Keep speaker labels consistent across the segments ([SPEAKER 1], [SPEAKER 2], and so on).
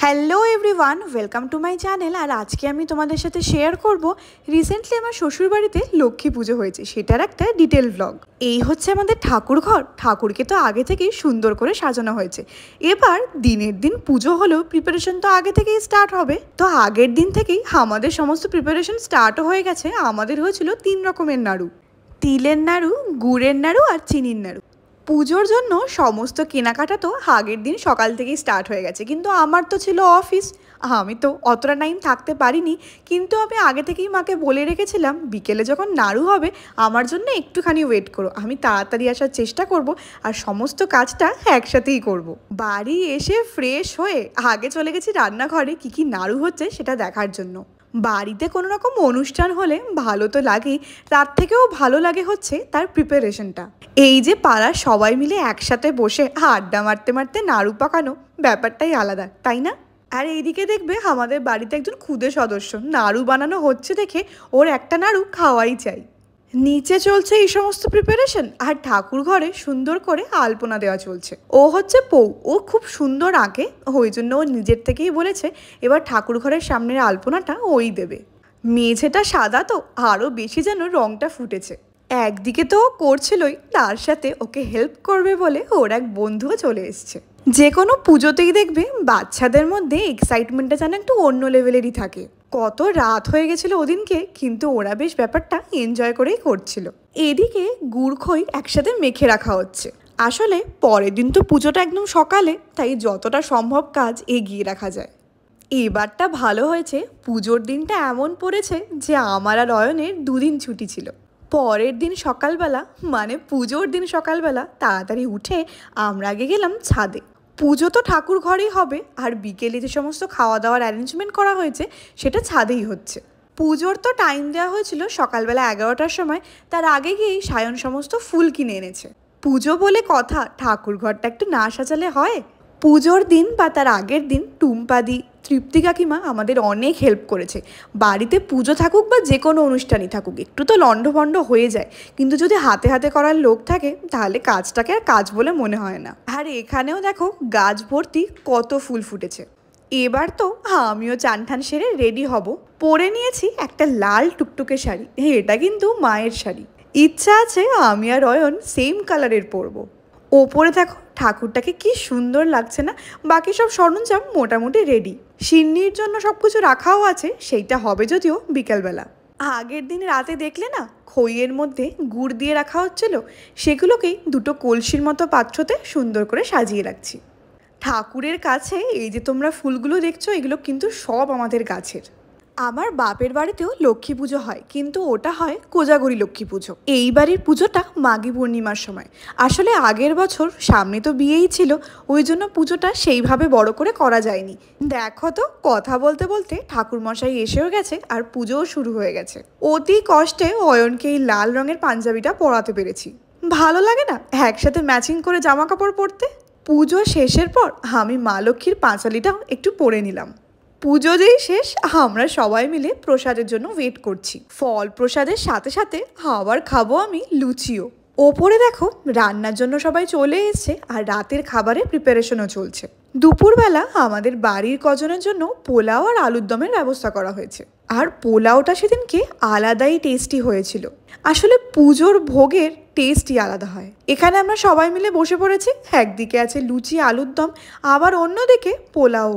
[SPEAKER 1] Hello everyone, welcome to my channel. আর আজকে আমি তোমাদের সাথে শেয়ার করব রিসেন্টলি আমার শ্বশুরবাড়িতে লক্ষ্মী পুজো হয়েছে, সেটার একটা ডিটেল ভ্লগ। এই হচ্ছে আমাদের ঠাকুর ঘর। ঠাকুরকে তো আগে থেকেই সুন্দর করে সাজানো হয়েছে। এবার দিনের দিন পুজো হলেও প্রিপারেশন তো আগে থেকেই স্টার্ট হবে। তো আগের দিন থেকেই আমাদের সমস্ত প্রিপারেশন স্টার্টও হয়ে গেছে। আমাদের হয়েছিল 3 রকমের নাড়ু, তিলের নাড়ু, গুড়ের নাড়ু আর চিনির নাড়ু। পুজোর জন্য সমস্ত কেনাকাটা তো আগের দিন সকাল থেকেই স্টার্ট হয়ে গেছে, কিন্তু আমার তো ছিল অফিস, আমি তো অতটা টাইম থাকতে পারিনি। কিন্তু আমি আগে থেকেই মাকে বলে রেখেছিলাম বিকেলে যখন নাড়ু হবে আমার জন্য একটুখানি ওয়েট করো, আমি তাড়াতাড়ি আসার চেষ্টা করব আর সমস্ত কাজটা একসাথেই করব। বাড়ি এসে ফ্রেশ হয়ে আগে চলে গেছি রান্নাঘরে কী কী নাড়ু হচ্ছে সেটা দেখার জন্য। বাড়িতে কোনো রকম অনুষ্ঠান হলে ভালো তো লাগেই, তার থেকেও ভালো লাগে হচ্ছে তার প্রিপারেশনটা। এই যে পাড়ার সবাই মিলে একসাথে বসে আড্ডা মারতে মারতে নাড়ু পাকানো, ব্যাপারটাই আলাদা, তাই না? আর এইদিকে দেখবে আমাদের বাড়িতে একজন ক্ষুদে সদস্য, নাড়ু বানানো হচ্ছে দেখে ওর একটা নাড়ু খাওয়াই চাই। নিচে চলছে এই সমস্ত প্রিপারেশন, আর ঠাকুর ঘরে সুন্দর করে আলপনা দেওয়া চলছে। ও হচ্ছে পৌ, ও খুব সুন্দর আঁকে, ওই জন্য ও নিজের থেকেই বলেছে এবার ঠাকুর ঘরের সামনের আলপনাটা ওই দেবে। মেঝেটা সাদা তো আরও বেশি যেন রংটা ফুটেছে। একদিকে তো ও করছিলই, তার সাথে ওকে হেল্প করবে বলে ওর এক বন্ধুও চলে এসছে। যে কোনো পুজোতেই দেখবে বাচ্চাদের মধ্যে এক্সাইটমেন্টটা যেন একটু অন্য লেভেলেরই থাকে। কত রাত হয়ে গেছিল ওদিনকে, কিন্তু ওরা বেশ ব্যাপারটা এনজয় করেই করছিল। এদিকে গুড় খই একসাথে মেখে রাখা হচ্ছে। আসলে পরের দিন তো পুজোটা একদম সকালে, তাই যতটা সম্ভব কাজ এগিয়ে রাখা যায়। এবারটা ভালো হয়েছে, পুজোর দিনটা এমন পড়েছে যে আমার আর অয়নের 2 দিন ছুটি ছিল। পরের দিন সকালবেলা, মানে পুজোর দিন সকালবেলা তাড়াতাড়ি উঠে আমরা আগে গেলাম ছাদে। পুজো তো ঠাকুর ঘরেই হবে, আর বিকেলে যে সমস্ত খাওয়া দাওয়ার অ্যারেঞ্জমেন্ট করা হয়েছে সেটা ছাদেই হচ্ছে। পুজোর তো টাইম দেওয়া হয়েছিল সকালবেলা 11টার সময়, তার আগে গিয়েই সায়ন সমস্ত ফুল কিনে এনেছে। পুজো বলে কথা, ঠাকুর ঘরটা একটু না সাজালে হয়? পুজোর দিন বা তার আগের দিন টুম্পাদি, তৃপ্তি কাকিমা আমাদের অনেক হেল্প করেছে। বাড়িতে পুজো থাকুক বা যে কোনো অনুষ্ঠানই থাকুক, একটু তো লণ্ডভণ্ড হয়ে যায়, কিন্তু যদি হাতে হাতে করার লোক থাকে তাহলে কাজটাকে আর কাজ বলে মনে হয় না। আর এখানেও দেখো গাছ ভর্তি কত ফুল ফুটেছে। এবার তো আমিও চান ঠান সেরে রেডি হব। পরে নিয়েছি একটা লাল টুকটুকে শাড়ি, এটা কিন্তু মায়ের শাড়ি। ইচ্ছা আছে আমি আর অয়ন সেম কালারের পরবো। ওপরে দেখো ঠাকুরটাকে কি সুন্দর লাগছে না? বাকি সব সরঞ্জাম মোটামুটি রেডি, সিন্নির জন্য সব কিছু রাখাও আছে, সেইটা হবে যদিও বিকালবেলা। আগের দিন রাতে দেখলে না খইয়ের মধ্যে গুড় দিয়ে রাখা হচ্ছিল, সেগুলোকেই দুটো কলসির মতো পাত্রতে সুন্দর করে সাজিয়ে রাখছি। ঠাকুরের কাছে এই যে তোমরা ফুলগুলো দেখছো, এগুলো কিন্তু সব আমাদের গাছের। আমার বাপের বাড়িতেও লক্ষ্মী পুজো হয়, কিন্তু ওটা হয় কোজাগরি লক্ষ্মী পুজো। এই বাড়ির পুজোটা মাঘী পূর্ণিমার সময়। আসলে আগের বছর সামনে তো বিয়েই ছিল, ওই জন্য পুজোটা সেইভাবে বড় করে করা যায়নি। দেখো তো কথা বলতে বলতে ঠাকুরমশাই এসেও গেছে আর পুজোও শুরু হয়ে গেছে। অতি কষ্টে অয়নকে এই লাল রঙের পাঞ্জাবিটা পরাতে পেরেছি। ভালো লাগে না একসাথে ম্যাচিং করে জামা কাপড় পরতে? পুজো শেষের পর আমি মা লক্ষ্মীর পাঁচালিটাও একটু পরে নিলাম। পুজো যেই শেষ, আমরা সবাই মিলে প্রসাদের জন্য ওয়েট করছি। ফল প্রসাদের সাথে সাথে আবার খাবো আমি লুচিও। ওপরে দেখো রান্নার জন্য সবাই চলে এসছে, আর রাতের খাবারের প্রিপারেশনও চলছে। দুপুরবেলা আমাদের বাড়ির কজনের জন্য পোলাও আর আলুর দমের ব্যবস্থা করা হয়েছে। আর পোলাওটা সেদিনকে আলাদাই টেস্টি হয়েছিল। আসলে পুজোর ভোগের টেস্টই আলাদা হয়। এখানে আমরা সবাই মিলে বসে পড়েছি, একদিকে আছে লুচি আলুর দম, আবার অন্যদিকে পোলাও।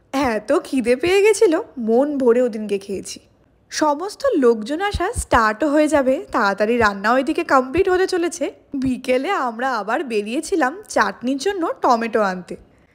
[SPEAKER 1] এত খিদে পেয়ে গেছিল, মন ভরে ওদিনকে খেয়েছি। সমস্ত লোকজন আসা স্টার্টও হয়ে যাবে, তাড়াতাড়ি রান্নাও এদিকে কমপ্লিট হতে চলেছে। বিকেলে আমরা আবার বেরিয়েছিলাম চাটনির জন্য টমেটো আনতে।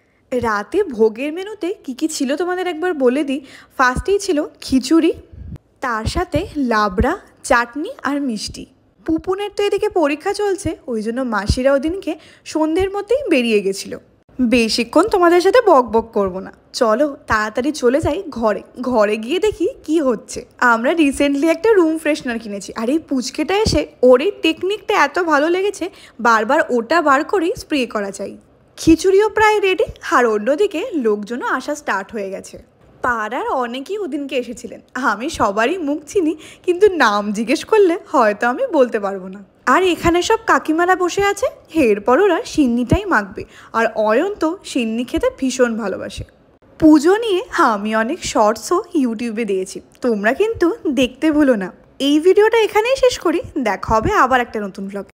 [SPEAKER 1] রাতে ভোগের মেনুতে কী কী ছিল তোমাদের একবার বলে দিই। ফার্স্টেই ছিল খিচুড়ি, তার সাথে লাবড়া, চাটনি আর মিষ্টি। পুপুনের তো এদিকে পরীক্ষা চলছে, ওই জন্য মাসিরা ওদিনকে সন্ধ্যের মধ্যেই বেরিয়ে গেছিলো। বেশিক্ষণ তোমাদের সাথে বক বক করবো না, চলো তাড়াতাড়ি চলে যাই ঘরে। ঘরে গিয়ে দেখি কি হচ্ছে। আমরা রিসেন্টলি একটা রুম ফ্রেশনার কিনেছি, আর এই পুচকেটা এসে ওর এই টেকনিকটা এত ভালো লেগেছে, বারবার ওটা বার করেই স্প্রে করা চাই। খিচুড়িও প্রায় রেডি, আর অন্যদিকে লোকজনও আসা স্টার্ট হয়ে গেছে। পাড়ার অনেকেই ওদিনকে এসেছিলেন, আমি সবারই মুখ চিনি, কিন্তু নাম জিজ্ঞেস করলে হয়তো আমি বলতে পারবো না। আর এখানে সব কাকিমারা বসে আছে, এরপর ওরা সিন্নিটাই মাখবে। আর অয়ন তো সিন্নি খেতে ভীষণ ভালোবাসে। পুজো নিয়ে আমি অনেক শর্টসও ইউটিউবে দিয়েছি, তোমরা কিন্তু দেখতে ভুলো না। এই ভিডিওটা এখানেই শেষ করি, দেখা হবে আবার একটা নতুন ব্লগ।